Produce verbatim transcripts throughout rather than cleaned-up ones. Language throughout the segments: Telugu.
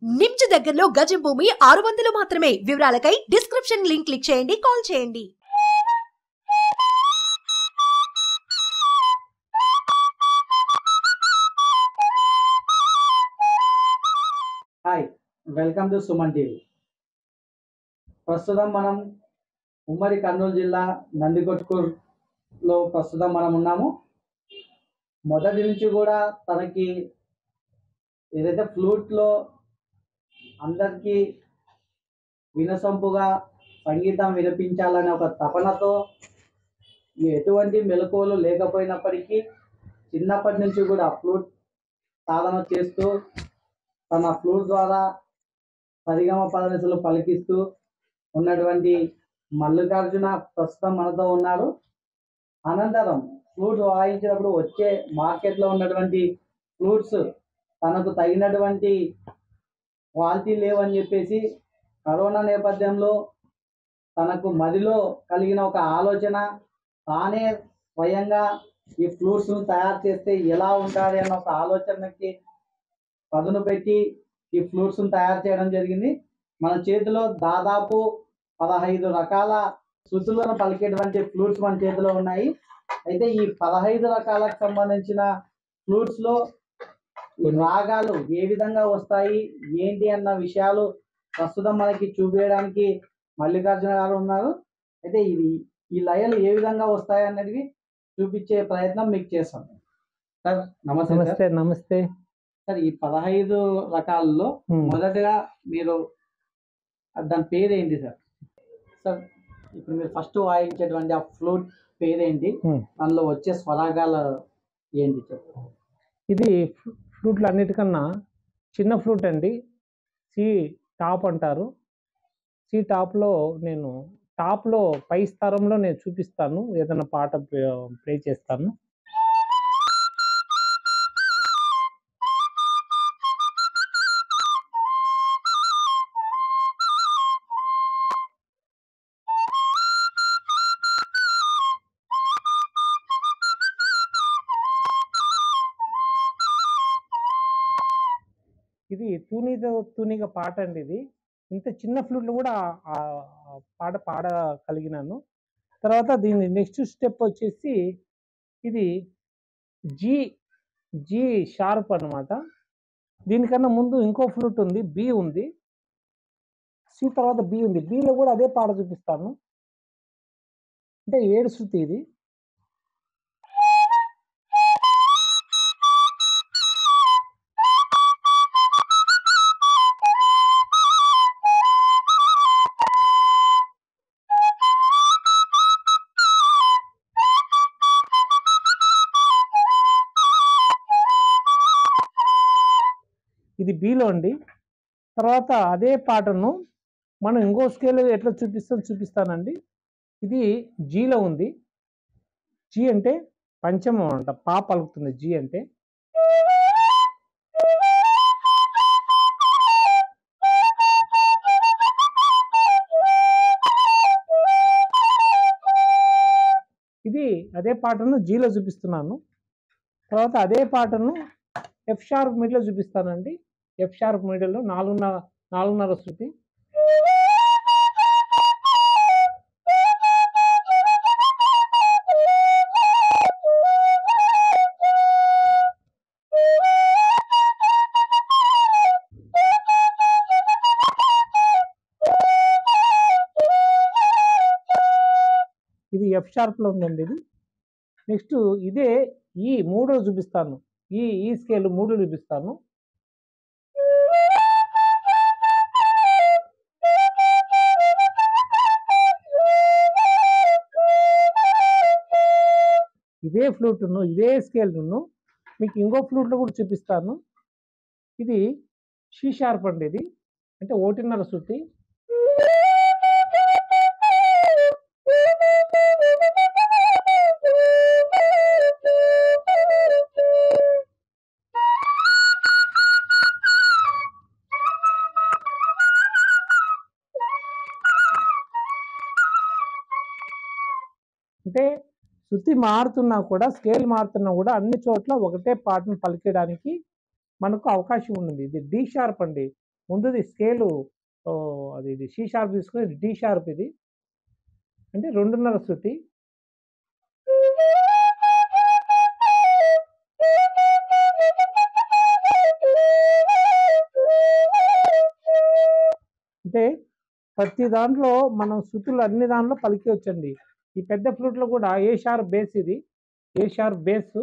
నిమ్స్ దగ్గరలో గజం భూమి ఆరు వందలు మాత్రమే. వివరాలకై డిస్క్రిప్షన్ లింక్ క్లిక్ చేయండి, కాల్ చేయండి. Hi, welcome to Suman TV. ప్రస్తుతం మనం ఉమ్మడి కర్నూలు జిల్లా నందికొట్కూరులో ప్రస్తుతం మనం ఉన్నాము. మొదటి నుంచి కూడా తనకి ఏదైతే ఫ్లూట్లో అందరికీ వినసొంపుగా సంగీతం వినిపించాలనే ఒక తపనతో ఎటువంటి మెలకువలు లేకపోయినప్పటికీ చిన్నప్పటి నుంచి కూడా ఫ్లూట్ సాధన చేస్తూ తన ఫ్లూట్ ద్వారా సరిగమ పదనిసలు పలికిస్తూ ఉన్నటువంటి మల్లికార్జున ప్రస్తుతం మనతో ఉన్నారు. అనంతరం ఫ్లూట్ వాయించినప్పుడు వచ్చే మార్కెట్లో ఉన్నటువంటి ఫ్లూట్స్ తనకు తగినటువంటి క్వాలిటీ లేవని చెప్పేసి కరోనా నేపథ్యంలో తనకు మదిలో కలిగిన ఒక ఆలోచన, తానే స్వయంగా ఈ ఫ్లూట్స్ను తయారు చేస్తే ఎలా ఉంటుంది అన్న ఒక ఆలోచనకి పదును పెట్టి ఈ ఫ్లూట్స్ను తయారు చేయడం జరిగింది. మన చేతిలో దాదాపు పదహైదు రకాల శృతులను పలికేటువంటి ఫ్లూట్స్ మన చేతిలో ఉన్నాయి. అయితే ఈ పదహైదు రకాలకు సంబంధించిన ఫ్లూట్స్లో ఈ రాగాలు ఏ విధంగా వస్తాయి ఏంటి అన్న విషయాలు ప్రస్తుతం మనకి చూపించడానికి మల్లికార్జున గారు ఉన్నారు. అయితే ఇది ఈ లయలు ఏ విధంగా వస్తాయి అన్నది చూపించే ప్రయత్నం మీకు చేస్తాం. సార్ నమస్తే. నమస్తే నమస్తే సార్, ఈ పదహైదు రకాలలో మొదటగా మీరు దాని పేరేంటి సార్? సార్ ఇప్పుడు మీరు ఫస్ట్ వాయించేటువంటి ఆ ఫ్లూట్ పేరేంటి, దానిలో వచ్చే స్వరాగాలు ఏంటి చెప్పండి. ఇది ఫ్లూట్లు అన్నిటికన్నా చిన్న ఫ్లూట్ అండి. సి టాప్ అంటారు. సి టాప్లో నేను టాప్లో పై స్థానంలో నేను చూపిస్తాను, ఏదైనా పాట ప్లే చేస్తాను. ఇది తూనితో తూనిగా పాట అండి. ఇది ఇంత చిన్న ఫ్లూట్లో కూడా పాట పాడగలిగినాను. తర్వాత దీని నెక్స్ట్ స్టెప్ వచ్చేసి ఇది జీ జీ షార్ప్ అన్నమాట. దీనికన్నా ముందు ఇంకో ఫ్లూట్ ఉంది, బి ఉంది. సి తర్వాత బి ఉంది. బిలో కూడా అదే పాట చూపిస్తాను. అంటే ఏడు శృతి ఇది. ఇది బిలో అండి. తర్వాత అదే పాటను మనం ఇంకో స్కేల్ ఎట్లా చూపిస్తాం చూపిస్తానండి. ఇది జీలో ఉంది. జీ అంటే పంచమం అంట, పా పలుకుతుంది జీ అంటే. ఇది అదే పాటను జీలో చూపిస్తున్నాను. తర్వాత అదే పాటను ఎఫ్ షార్ప్ మీడిలో చూపిస్తానండి. ఎఫ్ షార్ప్ మీడిలో నాలుగున్నర నాలుగున్నర శృతి. ఇది ఎఫ్ షార్ప్లో ఉందండి. ఇది నెక్స్ట్ ఇదే ఈ మూడో చూపిస్తాను. ఈ ఈ స్కేల్ మూడు చూపిస్తాను. ఇదే ఫ్లూట్ను ఇదే స్కేల్ను మీకు ఇంకో ఫ్లూట్లో కూడా చూపిస్తాను. ఇది షీ షార్ప్ అండి. ఇది అంటే ఒకటిన్నర శృతి. అంటే శృతి మారుతున్నా కూడా, స్కేల్ మారుతున్నా కూడా అన్ని చోట్ల ఒకటే పాటను పలికేయడానికి మనకు అవకాశం ఉంది. ఇది డి షార్ప్ అండి. ముందుది స్కేలు అది ఇది సి షార్ప్ తీసుకుని డి షార్ప్ ఇది అంటే రెండున్నర శృతి. అంటే ప్రతి దాంట్లో మనం శృతులు అన్ని దాంట్లో పలికియొచ్చండి. ఈ పెద్ద ఫ్లూట్‌లో కూడా ఏ షార్ప్ బేస్ ఇది. A sharp bass.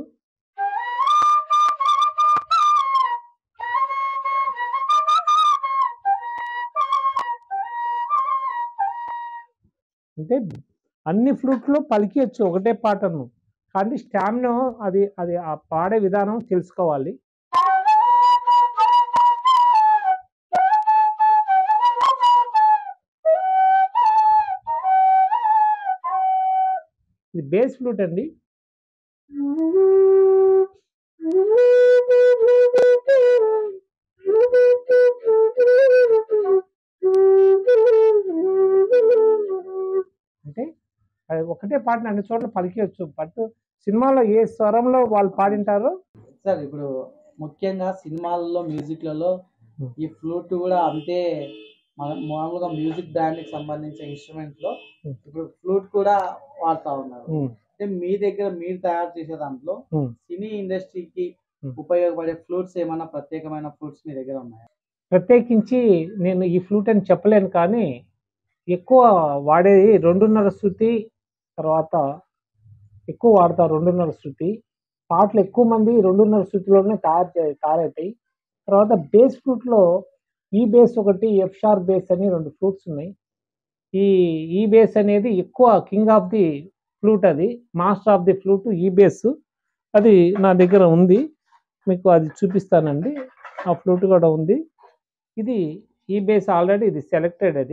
అంటే అన్ని ఫ్లూట్‌లో పలికియొచ్చు ఒకటే పాటను. కానీ స్టామినా అది అది ఆ పాడే విధానం తెలుసుకోవాలి. ఇది బేస్ ఫ్లూట్ అండి. అంటే అది ఒకటే పాటని అన్ని చోట్ల పలికియొచ్చు. బట్ సినిమాలో ఏ స్వరంలో వాళ్ళు పాడింటారో సార్ ఇప్పుడు ముఖ్యంగా సినిమాల్లో మ్యూజిక్‌లలో హ్మ్. ఈ ఫ్లూట్ కూడా అంతే మన మామూలుగా మ్యూజిక్ బ్యాండ్‌కి సంబంధించిన ఇన్‌స్ట్రుమెంట్‌లో హ్మ్. ఇప్పుడు ఫ్లూట్ కూడా వాడుతా ఉన్నారు. హ్మ్. అంటే మీ దగ్గర మీరు తయారు చేసే దాంట్లో హ్మ్. సినీ ఇండస్ట్రీకి హ్మ్. ఉపయోగపడే ఫ్లూట్స్ ఏమన్నా ప్రత్యేకమైన ఫ్లూట్స్ మీ దగ్గర ఉన్నాయా? ప్రత్యేకించి నేను ఈ ఫ్లూట్ అని చెప్పలేను కానీ ఎక్కువ వాడేది రెండున్నర శృతి తర్వాత ఎక్కువ వాడతారు రెండున్నర శృతి. పాటలు ఎక్కువ మంది రెండున్నర శృతిలోనే తయారు చే తయారవుతాయి. తర్వాత బేస్ ఫ్లూట్‌లో ఈ బేస్ ఒకటి, ఎఫ్ షార్ప్ బేస్ అని రెండు ఫ్లూట్స్ ఉన్నాయి. ఈ ఈ బేస్ అనేది ఎక్కువ కింగ్ ఆఫ్ ది ఫ్లూట్ అది. మాస్టర్ ఆఫ్ ది ఫ్లూట్ ఈ బేస్. అది నా దగ్గర ఉంది. మీకు అది చూపిస్తానండి. ఆ ఫ్లూట్ కూడా ఉంది. ఇది ఈ బేస్ ఆల్రెడీ ఇది సెలెక్టెడ్ అది.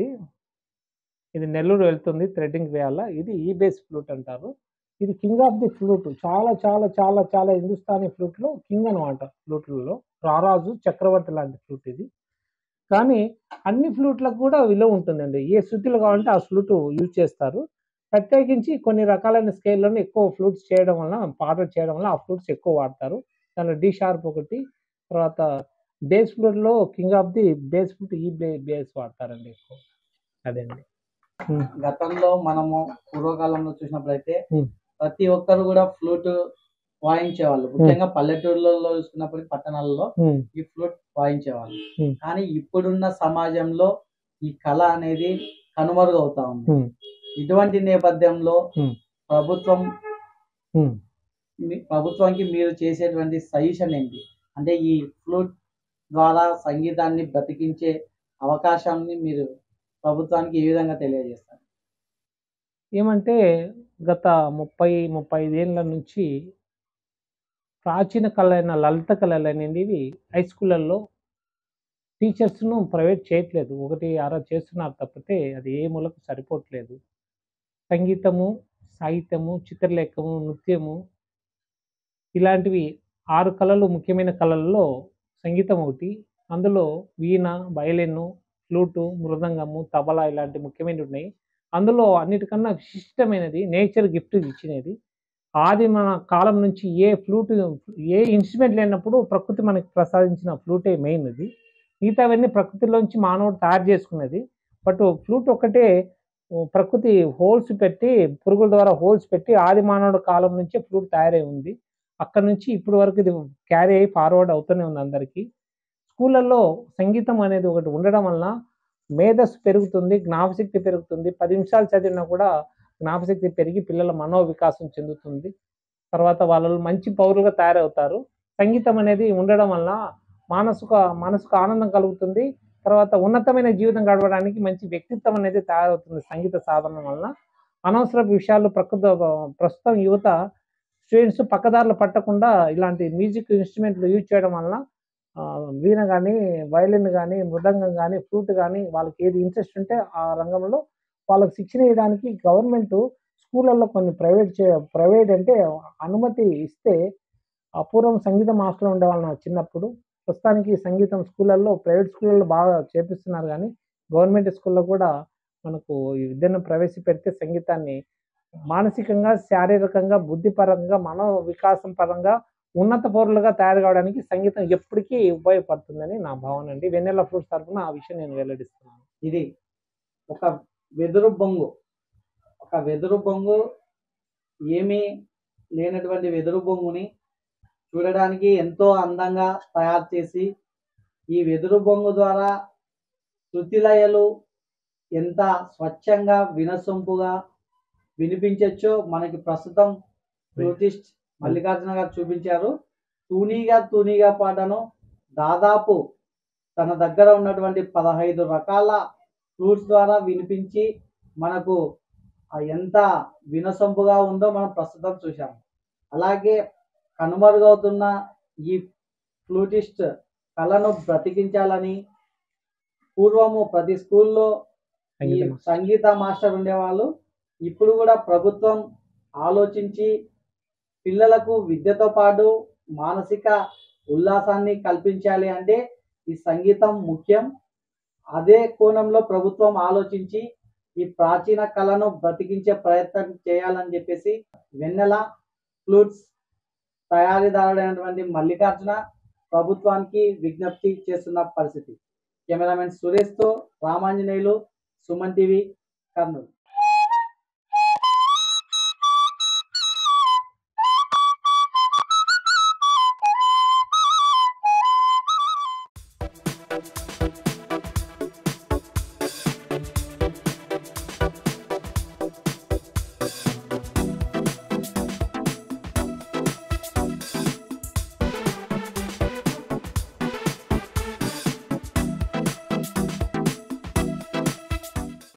ఇది నెల్లూరు వెళ్తుంది థ్రెడ్డింగ్ వేయాల. ఇది ఈ బేస్ ఫ్లూట్ అంటారు. ఇది కింగ్ ఆఫ్ ది ఫ్లూట్. చాలా చాలా చాలా చాలా హిందుస్థానీ ఫ్లూట్‌లో కింగ్ అనమాట ఫ్లూట్‌లలో. రారాజు, చక్రవర్తి లాంటి ఫ్లూట్ ఇది. కానీ అన్ని ఫ్లూట్‌లకు కూడా విలువ ఉంటుందండి. ఏ శృతిలో కావాలంటే ఆ ఫ్లూట్ యూజ్ చేస్తారు. ప్రత్యేకించి కొన్ని రకాలైన స్కేల్‌లోనే ఎక్కువ ఫ్లూట్స్ చేయడం వలన పాటలు చేయడం వలన ఆ ఫ్లూట్స్ ఎక్కువ వాడతారు. దాంట్లో డి షార్ప్ ఒకటి, తర్వాత బేస్ ఫ్లూట్‌లో king of the bass flute ఈ బే బేస్ వాడతారండి ఎక్కువ. అదే అండి. హ్మ్. గతంలో మనము పూర్వకాలంలో చూసినప్పుడైతే హ్మ్. ప్రతి ఒక్కరు కూడా ఫ్లూట్ వాయించేవాళ్ళు. హ్మ్. ముఖ్యంగా పల్లెటూర్లలో చూసుకున్నప్పటికీ పట్టణాల్లో హ్మ్. ఈ ఫ్లూట్ వాయించేవాళ్ళు. హ్మ్. కానీ ఇప్పుడున్న సమాజంలో ఈ కళ అనేది కనుమరుగవుతా ఉంది. హ్మ్. ఇటువంటి నేపథ్యంలో హ్మ్. ప్రభుత్వం హ్మ్. మీ ప్రభుత్వానికి మీరు చేసేటువంటి సజెషన్ ఏంటి? అంటే ఈ ఫ్లూట్ ద్వారా సంగీతాన్ని బ్రతికించే అవకాశాన్ని మీరు ప్రభుత్వానికి ఏ విధంగా తెలియజేస్తారు? ఏమంటే గత ముప్పై, ముప్పై ఐదు ఏళ్ల నుంచి ప్రాచీన కళలైన లలిత కళలనేటివి హై స్కూళ్ళల్లో టీచర్స్‌ను ప్రైవేట్ చేయట్లేదు. ఒకటి అర చేస్తున్నారు తప్పితే అది ఏ మూలకు సరిపోవట్లేదు. సంగీతము, సాహిత్యము, చిత్రలేఖము, నృత్యము ఇలాంటివి ఆరు కళలు ముఖ్యమైన కళల్లో సంగీతం ఒకటి. అందులో వీణ, వయలిను, ఫ్లూటు, మృదంగము, తబలా ఇలాంటి ముఖ్యమైనవి ఉన్నాయి. అందులో అన్నిటికన్నా విశిష్టమైనది నేచర్ గిఫ్ట్ ఇచ్చినది. ఆది మన కాలం నుంచి ఏ ఫ్లూట్ ఏ ఇన్‌స్ట్రుమెంట్ లేనప్పుడు ప్రకృతి మనకి ప్రసాదించిన ఫ్లూటే మెయిన్ అది. మిగతావన్నీ ప్రకృతిలోంచి మానవుడు తయారు చేసుకున్నది. బట్ ఫ్లూట్ ఒక్కటే ఓహ్, ప్రకృతి హోల్స్ పెట్టి పురుగుల ద్వారా హోల్స్ పెట్టి ఆది మానవుడి కాలం నుంచే ఫ్లూట్ తయారై ఉంది. అక్కడి నుంచి ఇప్పటి వరకు ఇది క్యారీ అయ్యి ఫార్వర్డ్ అవుతూనే ఉంది అందరికి. స్కూళ్ళల్లో సంగీతం అనేది ఒకటి ఉండడం వలన మేధస్సు పెరుగుతుంది, జ్ఞాపకశక్తి పెరుగుతుంది. పది నిమిషాలు చదివినా కూడా జ్ఞాపకశక్తి పెరిగి పిల్లల మనో వికాసం చెందుతుంది. తర్వాత వాళ్ళు మంచి పౌరులుగా తయారవుతారు. సంగీతం అనేది ఉండడం వలన మానసిక మనసుకు ఆనందం కలుగుతుంది. తర్వాత ఉన్నతమైన జీవితం గడపడానికి మంచి వ్యక్తిత్వం అనేది తయారవుతుంది సంగీత సాధన వలన. అనవసరపు విషయాలు ప్రకృత ప్రస్తుతం యువత స్టూడెంట్స్ పక్కదారులు పట్టకుండా ఇలాంటి మ్యూజిక్ ఇన్‌స్ట్రుమెంట్లు యూజ్ చేయడం వలన ఆహ్, వీణ గాని, వయలిన్ గాని, మృదంగం గాని, ఫ్లూట్ గాని వాళ్ళకి ఏది ఇంట్రెస్ట్ ఉంటే ఆ రంగంలో వాళ్ళకి శిక్షణ ఇయ్యడానికి గవర్నమెంటు స్కూళ్ళల్లో కొన్ని ప్రైవేట్ చే ప్రైవేట్ అంటే అనుమతి ఇస్తే అపూర్వం సంగీత మాస్టర్‌లు ఉండేవాళ్ళు నాకు చిన్నప్పుడు. ప్రస్తుతానికి సంగీతం స్కూళ్ళల్లో ప్రైవేట్ స్కూళ్ళల్లో బాగా చేపిస్తున్నారు గానీ, గవర్నమెంట్ స్కూల్‌లో కూడా మనకు ఈ విద్యను ప్రవేశపెడితే సంగీతాన్ని మానసికంగా, శారీరకంగా, బుద్ధిపరంగా, మనో వికాసం పరంగా ఉన్నత పౌరులుగా తయారు కావడానికి సంగీతం ఎప్పటికీ ఉపయోగపడుతుందని నా భావన అండి. వెన్నెల ఫ్రూట్స్ తరఫున ఆ విషయం నేను వెల్లడిస్తున్నాను. ఇది ఒక వెదురు బొంగు ఒక వెదురు బొంగు ఏమీ లేనటువంటి వెదురు బొంగుని చూడడానికి ఎంతో అందంగా తయారు చేసి ఈ వెదురు బొంగు ద్వారా శృతిలయలు ఎంత స్వచ్ఛంగా వినసొంపుగా వినిపించచ్చో మనకి ప్రస్తుతం ఫ్లూటిస్ట్ మల్లికార్జున గారు చూపించారు. తూనీగా తూనీగా పాటను దాదాపు తన దగ్గర ఉన్నటువంటి పదహైదు రకాల ఫ్లూట్స్ ద్వారా వినిపించి మనకు ఎంత వినసొంపుగా ఉందో మనం ప్రస్తుతం చూసాము. అలాగే కనుమరుగవుతున్న ఈ ఫ్లూటిస్ట్ కళను బ్రతికించాలని పూర్వము ప్రతి స్కూల్లో ఈ సంగీత మాస్టర్ ఉండేవాళ్ళు. ఇప్పుడు కూడా ప్రభుత్వం ఆలోచించి పిల్లలకు విద్యతో పాటు మానసిక ఉల్లాసాన్ని కల్పించాలి అంటే ఈ సంగీతం ముఖ్యం. అదే కోణంలో ప్రభుత్వం ఆలోచించి ఈ ప్రాచీన కళను బ్రతికించే ప్రయత్నం చేయాలని చెప్పేసి వెన్నెల ఫ్లూట్స్ తయారీదారుడైనటువంటి మల్లికార్జున ప్రభుత్వానికి విజ్ఞప్తి చేస్తున్న పరిస్థితి. కెమెరామెన్ సురేష్తో రామాంజనేయులు, సుమన్ టీవీ, కర్నూలు.